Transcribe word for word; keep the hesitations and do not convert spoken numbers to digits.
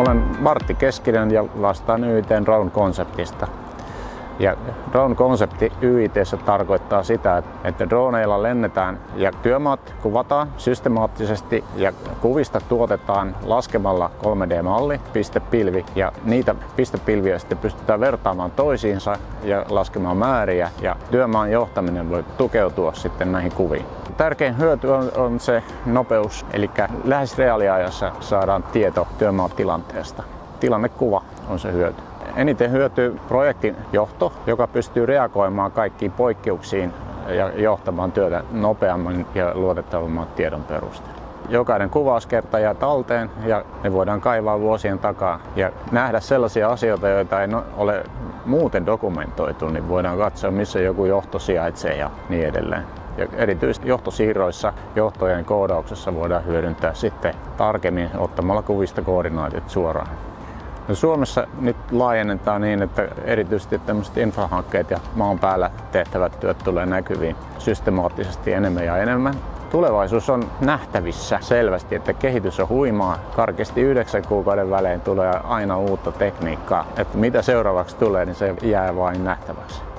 Olen Martti Keskinen ja vastaan Y I T:n Drone-konseptista. Ja drone-konsepti Y I T:ssä tarkoittaa sitä, että droneilla lennetään ja työmaat kuvataan systemaattisesti ja kuvista tuotetaan laskemalla kolme D-malli, pistepilvi, ja niitä pistepilviä sitten pystytään vertaamaan toisiinsa ja laskemaan määriä, ja työmaan johtaminen voi tukeutua sitten näihin kuviin. Tärkein hyöty on, on se nopeus, eli lähes reaaliajassa saadaan tieto työmaan tilanteesta. Tilannekuva on se hyöty. Eniten hyötyy projektin johto, joka pystyy reagoimaan kaikkiin poikkeuksiin ja johtamaan työtä nopeamman ja luotettavamman tiedon perusteella. Jokainen kuvauskerta jää talteen ja ne voidaan kaivaa vuosien takaa ja nähdä sellaisia asioita, joita ei ole muuten dokumentoitu, niin voidaan katsoa, missä joku johto sijaitsee ja niin edelleen. Ja erityisesti johtosiirroissa, johtojen koodauksessa voidaan hyödyntää sitten tarkemmin ottamalla kuvista koordinaatit suoraan. No Suomessa nyt laajennetaan niin, että erityisesti tämmöiset infrahankkeet ja maan päällä tehtävät työt tulee näkyviin systemaattisesti enemmän ja enemmän. Tulevaisuus on nähtävissä selvästi, että kehitys on huimaa. Karkeasti yhdeksän kuukauden välein tulee aina uutta tekniikkaa. Että mitä seuraavaksi tulee, niin se jää vain nähtäväksi.